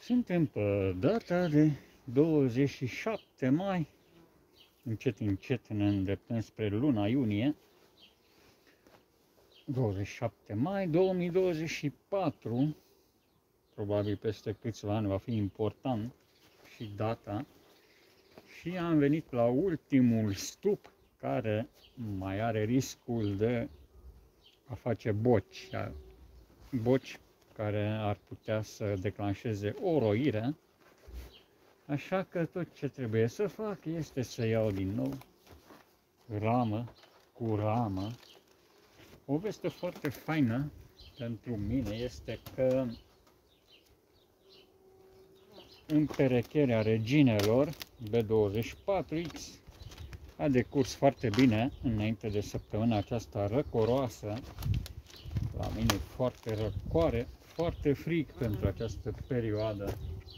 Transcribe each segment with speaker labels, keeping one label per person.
Speaker 1: Suntem pe data de 27 mai, încet ne îndreptăm spre luna iunie, 27 mai 2024, probabil peste câțiva ani va fi important și data, și am venit la ultimul stup care mai are riscul de a face boci care ar putea să declanșeze o roire. Așa că tot ce trebuie să fac este să iau din nou ramă cu ramă. O veste foarte faină pentru mine este că împerecherea reginelor B24X a decurs foarte bine înainte de săptămâna aceasta răcoroasă. La mine foarte răcoare, foarte frig pentru această perioadă.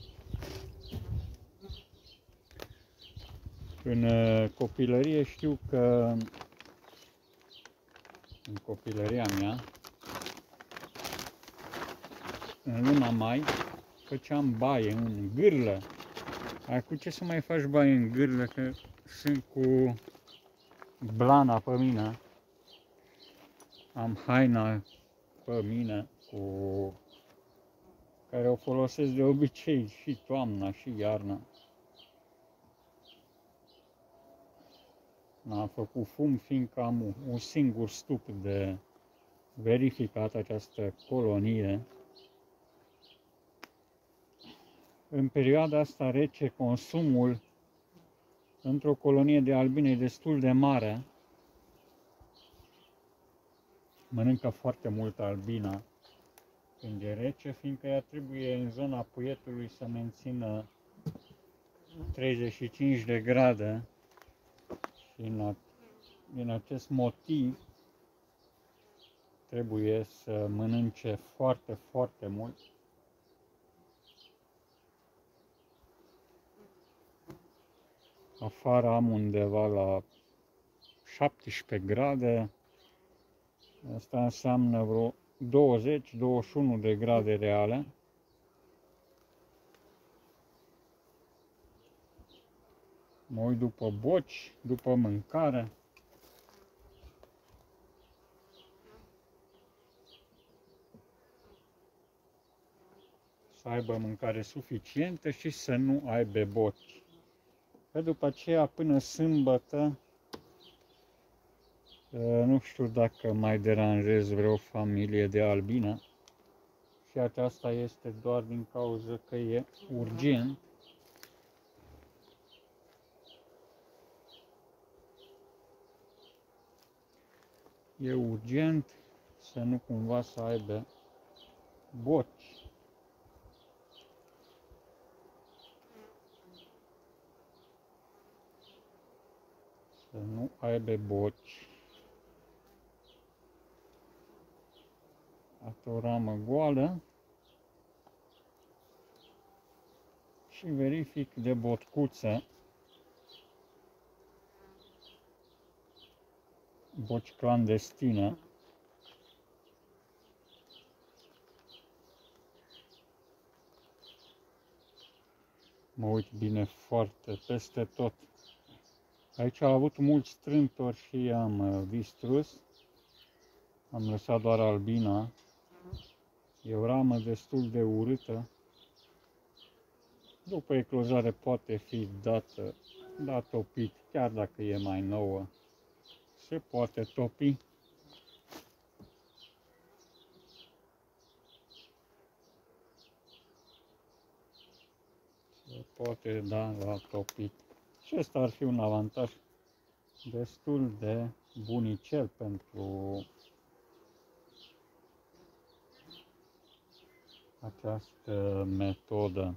Speaker 1: În copilărie știu că, în copilăria mea, în luna mai, făceam baie în gârlă. Acum ce să mai faci baie în gârlă, că sunt cu blana pe mine, am haina pe mine, care o folosesc de obicei și toamna și iarna. N-am făcut fum, fiindcă am un singur stup de verificat această colonie. În perioada asta rece, consumul într-o colonie de albine e destul de mare. Mănâncă foarte mult albina când e rece, fiindcă ea trebuie în zona puietului să mențină 35 de grade. Și din acest motiv trebuie să mănânce foarte, foarte mult. Afară am undeva la 17 grade. Asta înseamnă vreo 20-21 de grade reale. Mă uit după boci, după mâncare. Să aibă mâncare suficientă și să nu aibă boci. Că după aceea, până sâmbătă, nu știu dacă mai deranjez vreo familie de albină. Și aceasta este doar din cauza că e urgent. E urgent să nu cumva să aibă boci. Să nu aibă boci. Asta o ramă goală. Și verific de botcuță. Boci clandestină. Mă uit bine foarte peste tot. Aici am avut mulți strâmtori și am distrus. Am lăsat doar albina. E o ramă destul de urâtă. După eclozare poate fi dat topit, chiar dacă e mai nouă. Se poate topi. Se poate da la topit. Și ăsta ar fi un avantaj destul de bunicel pentru această metodă.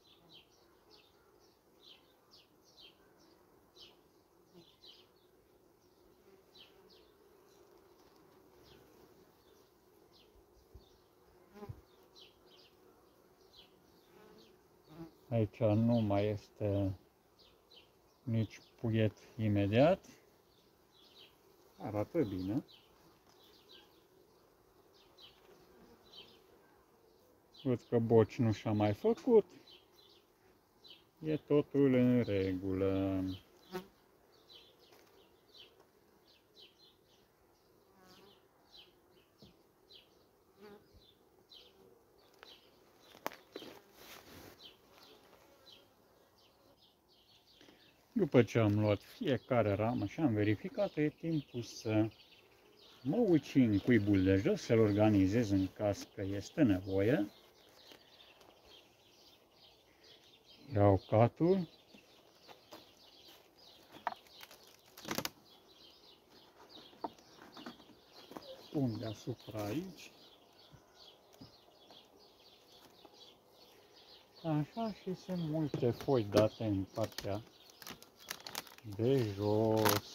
Speaker 1: Aici nu mai este nici puiet imediat. Arată bine. Văd că boci nu și-a mai făcut. E totul în regulă. După ce am luat fiecare ramă și am verificat, e timpul să mă uit și în cuibul de jos, să-l organizez în caz că este nevoie. Iau catul. Pun deasupra aici. Așa, și sunt multe foi date în partea de jos.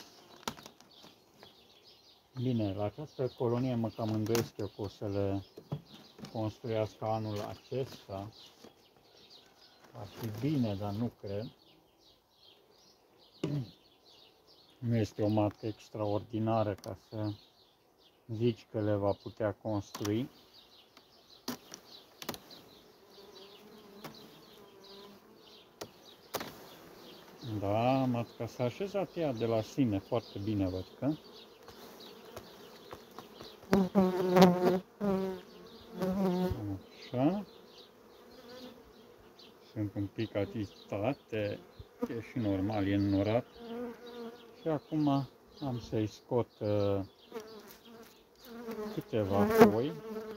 Speaker 1: Bine, la această colonie mă cam îndoiesc eu că o să le construiască anul acesta. Ar fi bine, dar nu cred. Nu este o matcă extraordinară ca să zici că le va putea construi. Da, matca s-a așezat ea de la sine foarte bine, văd că. Așa. Sunt un pic agitate, e și normal, e înnorat. Și acum am să-i scot câteva foi.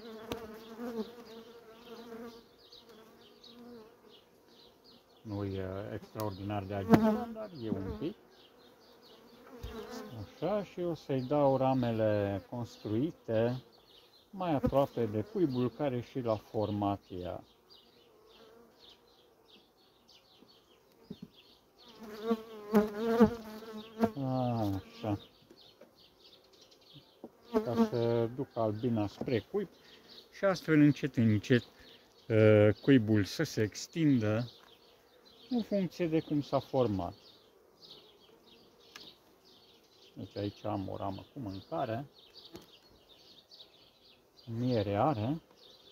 Speaker 1: Nu e extraordinar de agitat, dar e un pic. Așa, și o să-i dau ramele construite mai aproape de cuibul care și l-a format ea. Așa. Ca să duc albina spre cuib și astfel încet, încet cuibul să se extindă în funcție de cum s-a format. Deci aici am o ramă cu mâncare. Miere are.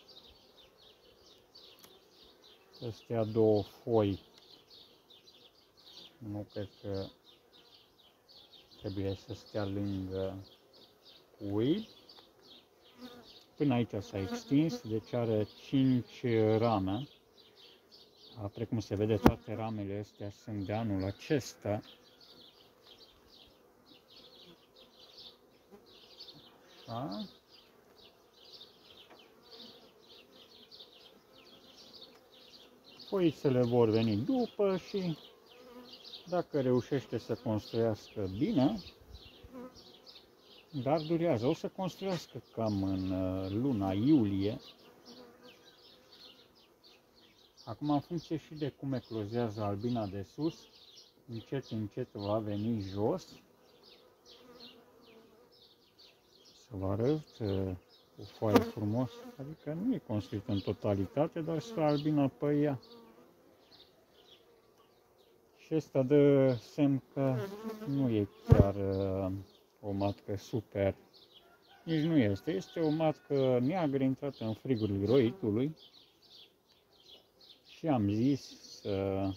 Speaker 1: Astea două foi. Nu cred că trebuie să stea lângă cuib. Până aici s-a extins, deci are 5 rame. Precum se vede, toate ramele astea sunt de anul acesta. Așa. Foițele vor veni după și dacă reușește să construiască bine, dar durează, o să construiască cam în luna iulie. Acum, în funcție și de cum eclozează albina de sus, încet, încet va veni jos. Să vă arăt o foaie frumos, adică nu e construită în totalitate, dar stă albina pe ea. Și asta dă semn că nu e chiar o matcă super. Nici nu este. Este o matcă neagră intrată în frigul roitului. Și am zis să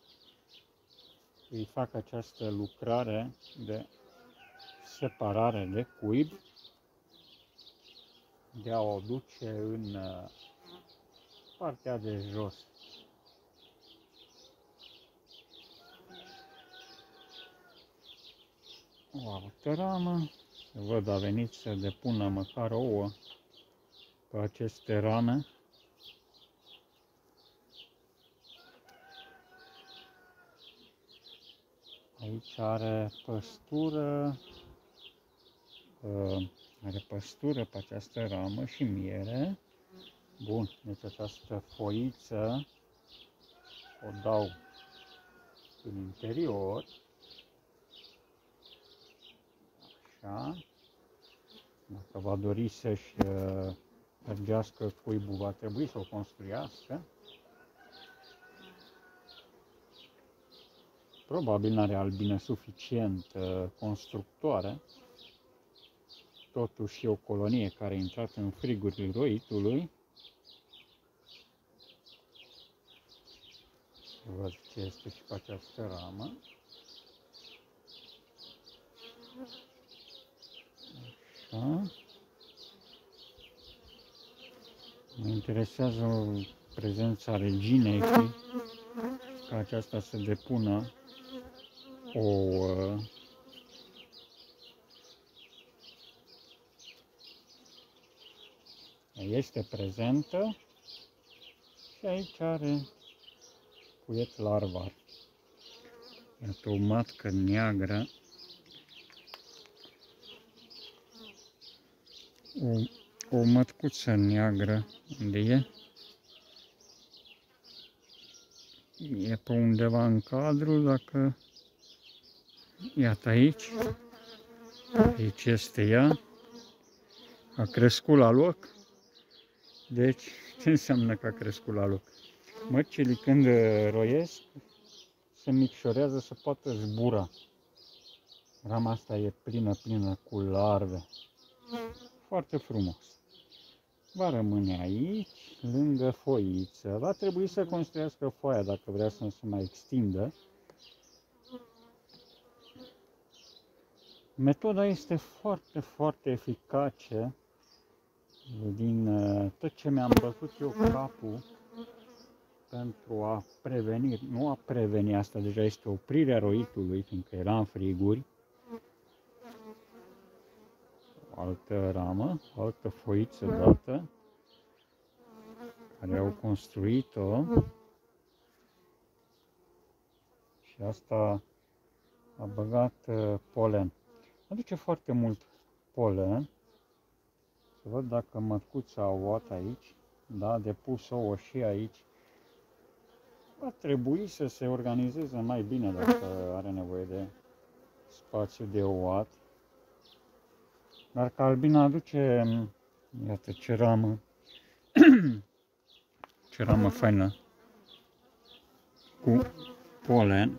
Speaker 1: îi fac această lucrare de separare de cuib, de a o duce în partea de jos. O altă ramă, să văd, a venit să depună măcar ouă pe aceste rame. Aici are păstură, pe această ramă și miere. Bun, deci această foiță o dau în interior. Așa. Dacă va dori să-și mergească cuibul, va trebui să o construiască. Probabil n-are albină suficient constructoare. Totuși e o colonie care a intrat în frigurile roitului. văd ce este și pe această ramă. Așa. Mă interesează prezența reginei și ca aceasta să depună ouă. Este prezentă și aici are puiet larvar. Iată o matcă neagră, o mătcuță neagră, unde e? E pe undeva în cadru, dacă... Iată aici, aici este ea, a crescut la loc. Deci, ce înseamnă că a crescut la loc? Măcile când roiesc, se micșorează să poată zbura. Rama asta e plină cu larve. Foarte frumos. Va rămâne aici, lângă foiță. Va trebui să construiască foaia dacă vrea să nu se mai extindă. Metoda este foarte eficace. Din tot ce mi-am bătut eu capul pentru a preveni, nu a preveni, asta deja este oprirea roitului, fiindcă era în friguri. O altă ramă, o altă foiță dată, care au construit-o. Și asta a băgat polen. Aduce foarte mult polen. Să văd dacă mătcuța a ouat aici. Da, a depus ouă și aici. Va trebui să se organizeze mai bine dacă are nevoie de spațiu de ouat. Dar că albina aduce, iată ce ramă, ce ramă faină, cu polen,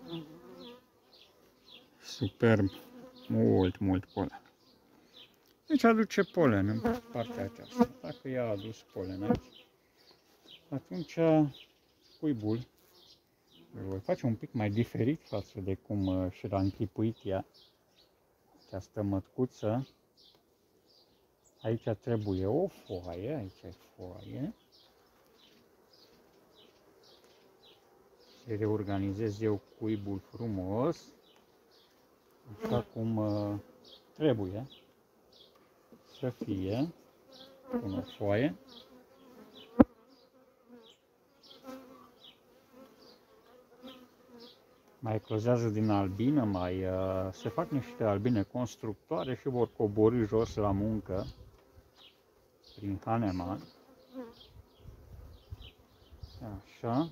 Speaker 1: superb, mult polen. Deci aduce polen în partea aceasta. Dacă ea a adus polen aici, atunci cuibul îl voi face un pic mai diferit față de cum și l-a închipuit ea, această mătcuță. Aici trebuie o foaie, aici e foaie. Să reorganizez eu cuibul frumos, așa cum trebuie să fie, cu o foaie. Mai eclozează din albină, se fac niște albine constructoare și vor coborî jos la muncă prin Haneman. Așa.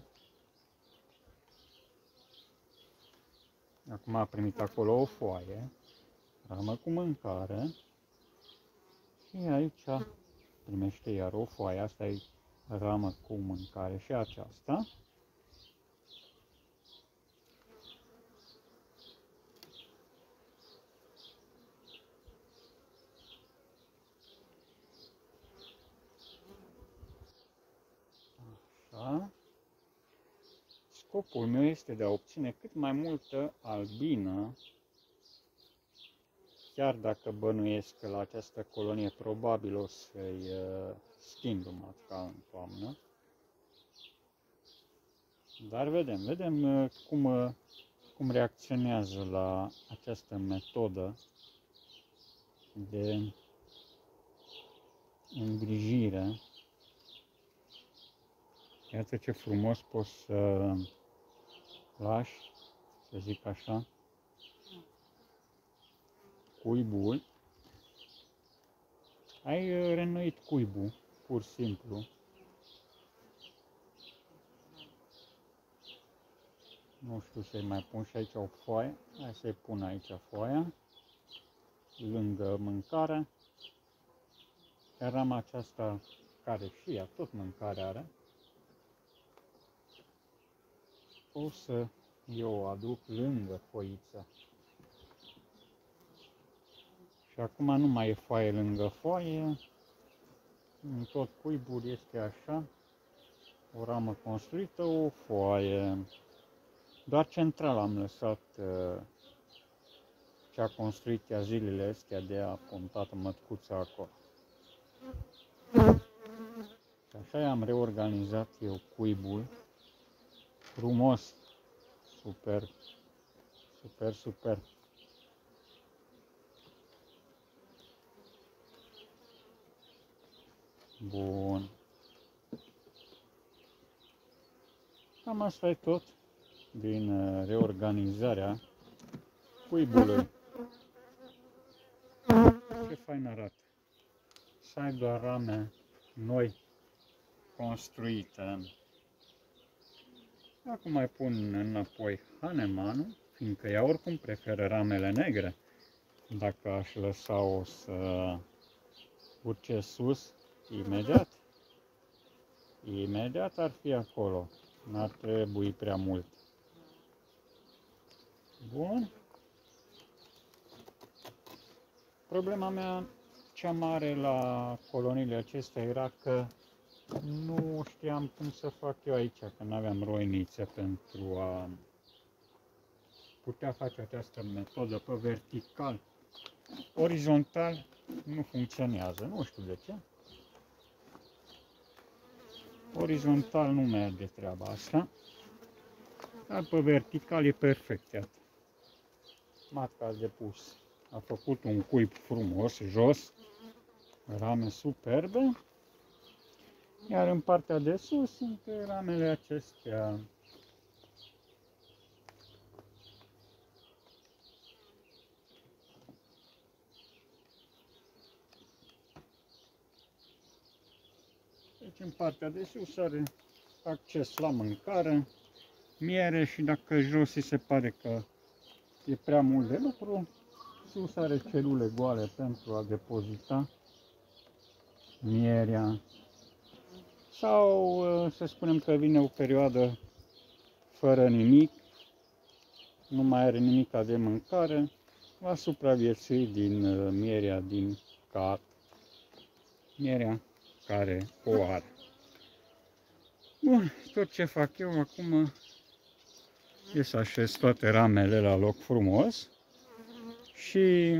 Speaker 1: Acum a primit acolo o foaie, ramă cu mâncare. Și aici primește iar o foaie, asta e ramă cu mâncare și aceasta. Așa. Scopul meu este de a obține cât mai multă albină, chiar dacă bănuiesc că la această colonie probabil o să-i schimb matca în toamnă. Dar vedem cum reacționează la această metodă de îngrijire. Iată ce frumos poți să lași, să zic așa, cuibul. Ai reînnoit cuibul, pur și simplu. Nu știu să-i mai pun și aici o foaie. Hai să-i pun aici foaia, lângă mâncare. Iar rama aceasta, care și ea tot mâncare are, o să eu o aduc lângă foiță. Și acum nu mai e foaie lângă foaie, în tot cuibul este așa, o ramă construită, o foaie. Doar central am lăsat ce a construit ea zilele astea de a pontat mătcuța acolo. Și așa am reorganizat eu cuibul. Frumos. Super. Super, super. Bun. Cam asta e tot din reorganizarea cuibului. Ce fain arată. Să ai doar rame noi construite. Acum mai pun înapoi Hanemanul, fiindcă ea oricum preferă ramele negre. Dacă aș lăsa-o să urce sus, imediat ar fi acolo. N-ar trebui prea mult. Bun. Problema mea cea mare la coloniile acestea era că nu știam cum să fac eu aici, că nu aveam roinițe pentru a putea face această metodă pe vertical. Orizontal nu funcționează, nu știu de ce. Orizontal nu merge treaba asta, dar pe vertical e perfect, iată. Matca de pus a făcut un cuib frumos, jos, rame superbe, iar în partea de sus sunt ramele acestea. Deci în partea de sus are acces la mâncare, miere și dacă jos îi se pare că e prea mult de lucru, sus are celule goale pentru a depozita mierea. Sau să spunem că vine o perioadă fără nimic, nu mai are nimic de mâncare, va supraviețui din mierea din cat, mierea care o are. Bun, tot ce fac eu acum e să așez toate ramele la loc frumos și,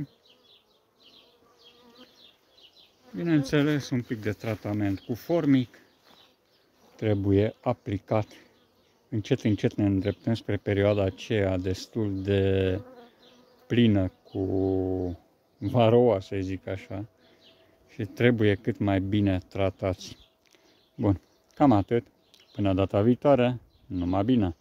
Speaker 1: bineînțeles, un pic de tratament cu formic trebuie aplicat. Încet, încet ne îndreptăm spre perioada aceea destul de plină cu varoa, să zic așa, și trebuie cât mai bine tratați. Bun, cam atât. Până data viitoare, numai bine!